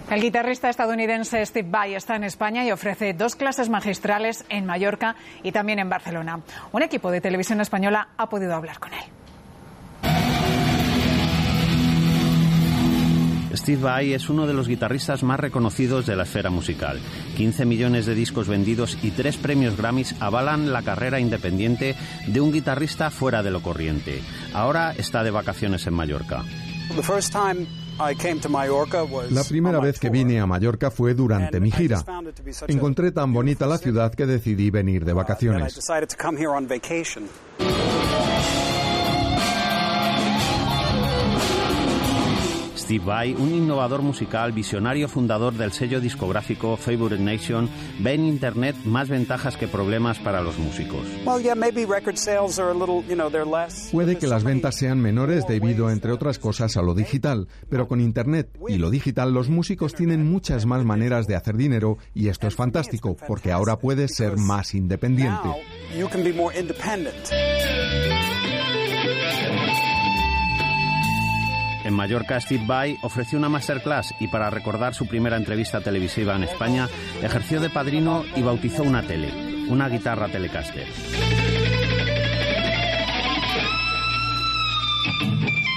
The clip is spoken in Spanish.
El guitarrista estadounidense Steve Vai está en España y ofrece 2 clases magistrales en Mallorca y también en Barcelona. Un equipo de televisión española ha podido hablar con él. Steve Vai es uno de los guitarristas más reconocidos de la esfera musical. 15 millones de discos vendidos y 3 premios Grammys avalan la carrera independiente de un guitarrista fuera de lo corriente. Ahora está de vacaciones en Mallorca. La primera vez que vine a Mallorca fue durante mi gira. Encontré tan bonita la ciudad que decidí venir de vacaciones. Steve Vai, un innovador musical, visionario fundador del sello discográfico Favorite Nation, ve en Internet más ventajas que problemas para los músicos. Puede que las ventas sean menores debido, entre otras cosas, a lo digital, pero con Internet y lo digital los músicos tienen muchas más maneras de hacer dinero y esto es fantástico, porque ahora puedes ser más independiente. En Mallorca, Steve Vai ofreció una masterclass y para recordar su primera entrevista televisiva en España, ejerció de padrino y bautizó una tele, una guitarra Telecaster.